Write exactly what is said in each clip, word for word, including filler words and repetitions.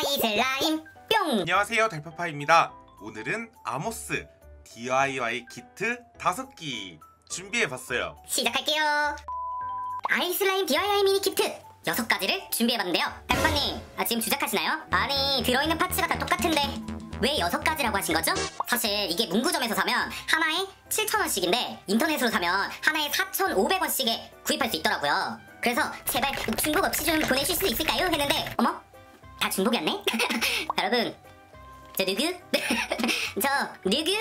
아이슬라임 뿅! 안녕하세요, 달파파입니다. 오늘은 아모스 디아이와이 키트 다섯 기 준비해봤어요. 시작할게요. 아이슬라임 디아이와이 미니 키트 여섯 가지를 준비해봤는데요. 달파파님, 아, 지금 주작하시나요? 아니, 들어있는 파츠가 다 똑같은데 왜 여섯 가지라고 하신 거죠? 사실 이게 문구점에서 사면 하나에 칠천 원씩인데 인터넷으로 사면 하나에 사천오백 원씩에 구입할 수 있더라고요. 그래서 제발 중복 없이 좀 보내실 수 있을까요? 했는데 어머? 다 중복이었네? 여러분, 저 누구? 저 누구?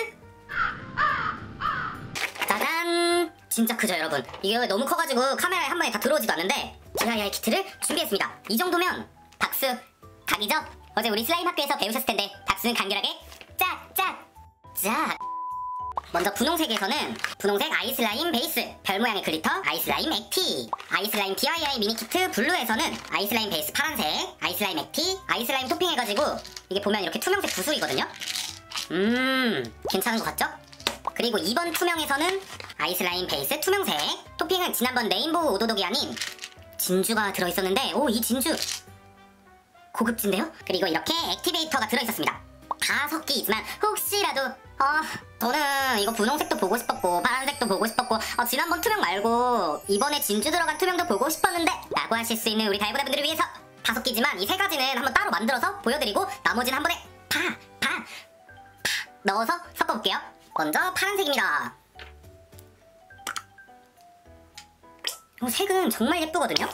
짜잔! 진짜 크죠, 여러분? 이게 너무 커가지고 카메라에 한 번에 다 들어오지도 않는데 디아이와이 키트를 준비했습니다. 이 정도면 박수 각이죠? 어제 우리 슬라임 학교에서 배우셨을 텐데 박수는 간결하게 짝! 짝! 짝! 먼저 분홍색에서는 분홍색 아이슬라임 베이스, 별 모양의 글리터 아이슬라임 액티, 아이슬라임 디아이와이 미니 키트 블루에서는 아이슬라임 베이스 파란색, 아이슬라임 액티, 아이슬라임 토핑 해가지고 이게 보면 이렇게 투명색 구슬이거든요. 음, 괜찮은 것 같죠? 그리고 이번 투명에서는 아이슬라임 베이스 투명색, 토핑은 지난번 레인보우 오도독이 아닌 진주가 들어있었는데, 오, 이 진주 고급진데요? 그리고 이렇게 액티베이터가 들어있었습니다. 다섯 개이지만 혹시라도 어, 저는 이거 분홍색도 보고 싶었고 파란색도 보고 싶었고 어, 지난번 투명 말고 이번에 진주 들어간 투명도 보고 싶었는데 라고 하실 수 있는 우리 달고나분들을 위해서 다섯 개지만 이 세 가지는 한번 따로 만들어서 보여드리고 나머지는 한 번에 파! 파! 파! 넣어서 섞어볼게요. 먼저 파란색입니다. 어, 색은 정말 예쁘거든요?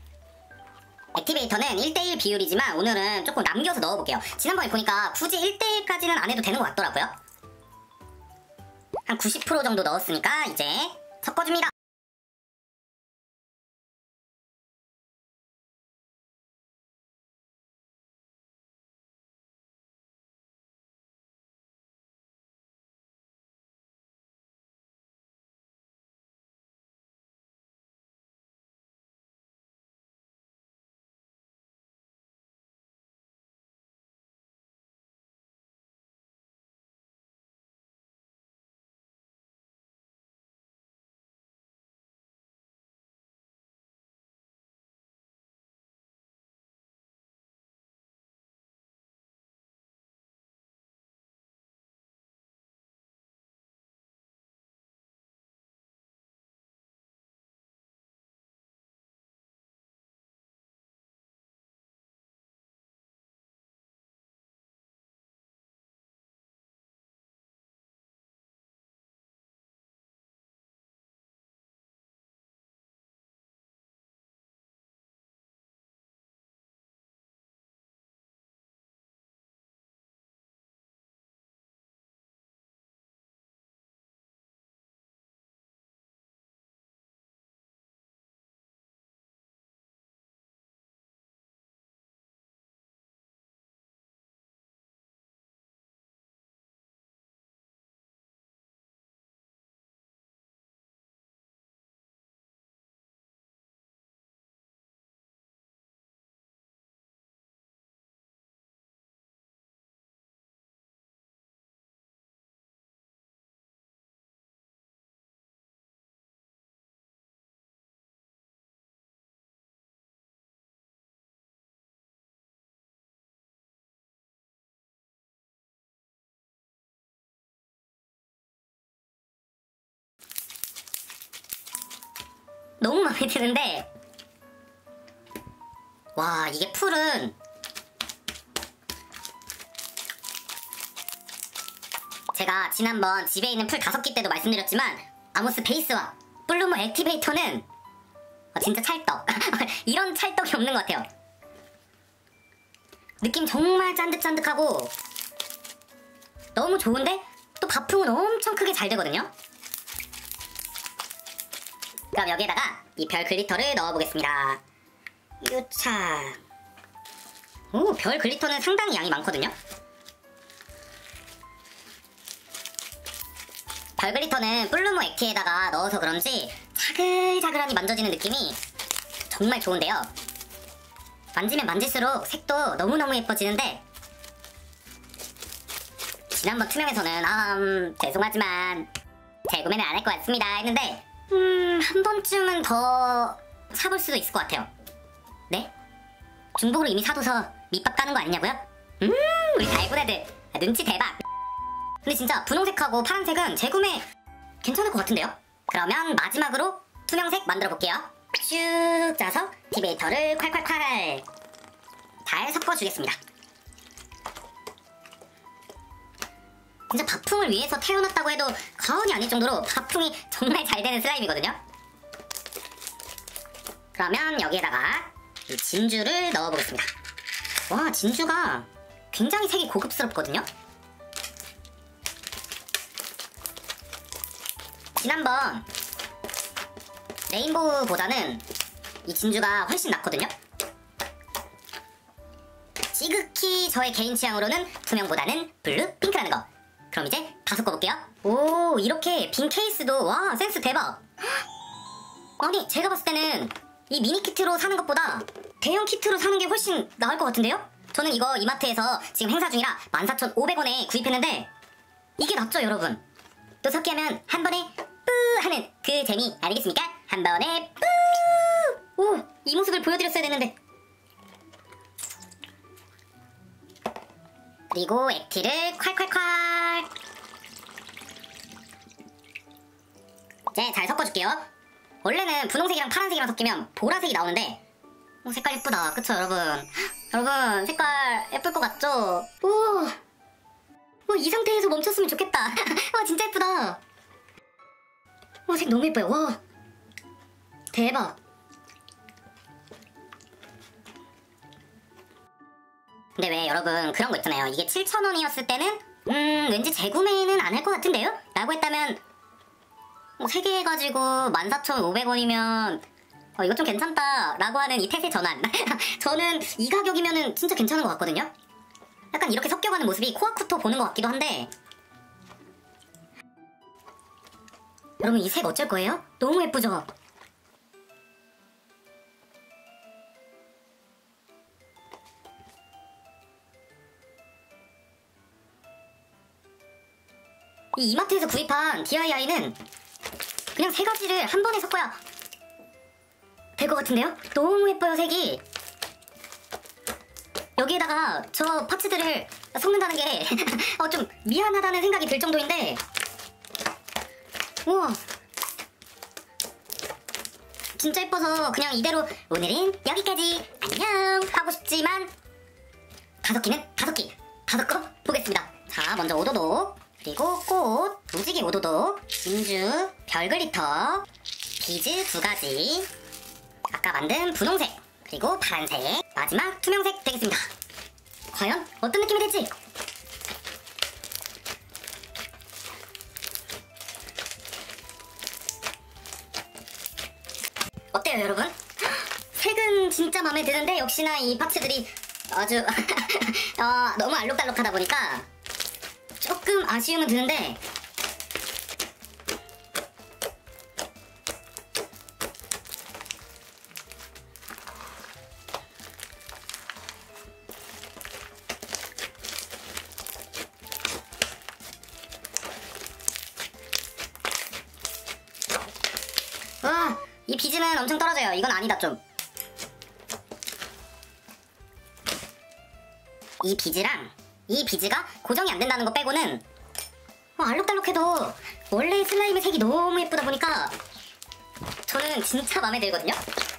액티베이터는 일 대 일 비율이지만 오늘은 조금 남겨서 넣어볼게요. 지난번에 보니까 굳이 일 대 일까지는 안 해도 되는 것 같더라고요. 한 구십 퍼센트 정도 넣었으니까 이제 섞어줍니다. 너무 마음에 드는데 와, 이게 풀은 제가 지난번 집에 있는 풀 다섯 개 때도 말씀드렸지만 아모스 베이스와 블루모 액티베이터는 어, 진짜 찰떡. 이런 찰떡이 없는 것 같아요. 느낌 정말 짠득짠득하고 너무 좋은데 또 바풍은 엄청 크게 잘 되거든요. 그럼 여기에다가 이 별 글리터를 넣어보겠습니다. 유차. 오, 별 글리터는 상당히 양이 많거든요. 별 글리터는 블루모 액티에다가 넣어서 그런지 자글자글하니 만져지는 느낌이 정말 좋은데요. 만지면 만질수록 색도 너무너무 예뻐지는데 지난번 투명에서는 아, 음, 죄송하지만 재구매는 안 할 것 같습니다 했는데 음... 한 번쯤은 더 사볼 수도 있을 것 같아요. 네? 중복으로 이미 사둬서 밑밥 까는 거 아니냐고요? 음 우리 달고래들 아, 눈치 대박. 근데 진짜 분홍색하고 파란색은 재구매 괜찮을 것 같은데요? 그러면 마지막으로 투명색 만들어 볼게요. 쭉 짜서 티베이터를 콸콸콸 잘 섞어주겠습니다. 진짜 밥풍을 위해서 태어났다고 해도 과언이 아닐 정도로 밥풍이 정말 잘 되는 슬라임이거든요. 그러면 여기에다가 이 진주를 넣어보겠습니다. 와 진주가 굉장히 색이 고급스럽거든요. 지난번 레인보우보다는 이 진주가 훨씬 낫거든요. 지극히 저의 개인 취향으로는 투명보다는 블루, 핑크라는 거. 그럼 이제 다 섞어볼게요. 오 이렇게 빈 케이스도 와 센스 대박. 아니 제가 봤을 때는 이 미니 키트로 사는 것보다 대형 키트로 사는 게 훨씬 나을 것 같은데요? 저는 이거 이마트에서 지금 행사 중이라 만 사천 오백 원에 구입했는데 이게 낫죠 여러분? 또 섞기 하면 한 번에 뿌 하는 그 재미 아니겠습니까? 한 번에 뿌! 오! 이 모습을 보여드렸어야 되는데. 그리고 액티를 콸콸콸 이제 잘 섞어줄게요. 원래는 분홍색이랑 파란색이랑 섞이면 보라색이 나오는데 오, 색깔 예쁘다 그쵸 여러분? 여러분 색깔 예쁠 것 같죠? 오, 오, 이 상태에서 멈췄으면 좋겠다. 와 진짜 예쁘다. 와 색 너무 예뻐요. 와 대박. 근데 왜 여러분 그런 거 있잖아요. 이게 칠천 원이었을 때는 음 왠지 재구매는 안 할 것 같은데요? 라고 했다면 뭐 세 개 해가지고 만 사천 오백 원이면 어, 이거 좀 괜찮다 라고 하는 이 태세 전환. 저는 이 가격이면은 진짜 괜찮은 것 같거든요. 약간 이렇게 섞여가는 모습이 코아쿠토 보는 것 같기도 한데 여러분 이 색 어쩔 거예요? 너무 예쁘죠? 이 이마트에서 구입한 디아이아이는 그냥 세 가지를 한 번에 섞어야 될 것 같은데요? 너무 예뻐요 색이. 여기에다가 저 파츠들을 섞는다는 게 어, 좀 미안하다는 생각이 들 정도인데 우와 진짜 예뻐서 그냥 이대로 오늘은 여기까지 안녕 하고 싶지만 다섯 끼는 다섯 끼 다 섞어 보겠습니다. 자 먼저 오도독 그리고 꽃 무지개 오도독 진주 별 글리터 비즈 두 가지 아까 만든 분홍색 그리고 파란색 마지막 투명색 되겠습니다. 과연 어떤 느낌이 될지. 어때요 여러분? 색은 진짜 마음에 드는데 역시나 이 파츠들이 아주 어, 너무 알록달록하다 보니까 조금 아쉬움은 드는데 와, 이 비즈는 엄청 떨어져요. 이건 아니다 좀. 이 비즈랑 이 비즈가 고정이 안 된다는 거 빼고는 어, 알록달록해도 원래 슬라임의 색이 너무 예쁘다 보니까 저는 진짜 마음에 들거든요.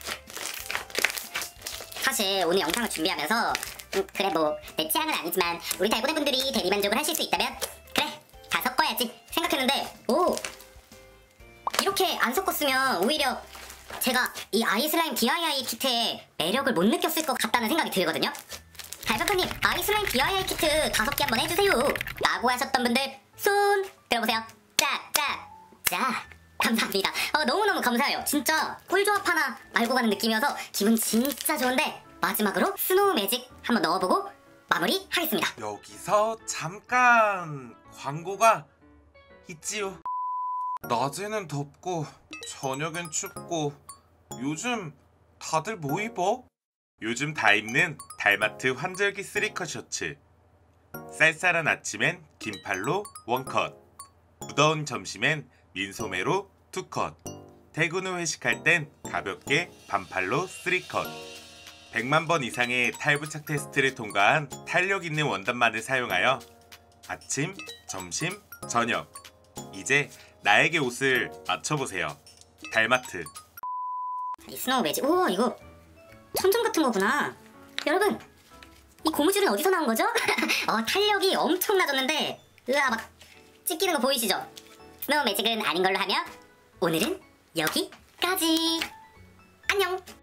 사실 오늘 영상을 준비하면서 음, 그래 뭐 내 취향은 아니지만 우리 달고나 분들이 대리만족을 하실 수 있다면 그래 다 섞어야지 생각했는데 오 이렇게 안 섞었으면 오히려 제가 이 아이슬라임 디아이아이 키트의 매력을 못 느꼈을 것 같다는 생각이 들거든요. 달파파님 아이슬라임 디아이아이 키트 다섯 개 한번 해주세요 라고 하셨던 분들 손 들어보세요. 짝짝 자 감사합니다. 어, 너무너무 감사해요. 진짜 꿀조합 하나 알고 가는 느낌이어서 기분 진짜 좋은데 마지막으로 스노우 매직 한번 넣어보고 마무리 하겠습니다. 여기서 잠깐 광고가 있지요. 낮에는 덥고 저녁엔 춥고 요즘 다들 뭐 입어? 요즘 다 입는 달마트 환절기 쓰리컷 셔츠. 쌀쌀한 아침엔 긴팔로 원컷, 무더운 점심엔 민소매로 투컷, 퇴근 후 회식할 땐 가볍게 반팔로 쓰리컷. 백만 번 이상의 탈부착 테스트를 통과한 탄력 있는 원단만을 사용하여 아침, 점심, 저녁 이제 나에게 옷을 맞춰보세요. 달마트. 이 스노우 매직. 우와, 이거 천점 같은 거구나. 여러분, 이 고무줄은 어디서 나온 거죠? 어, 탄력이 엄청나졌는데 으아, 막 찢기는 거 보이시죠? 스노우 매직은 아닌 걸로 하며 오늘은 여기까지. 안녕.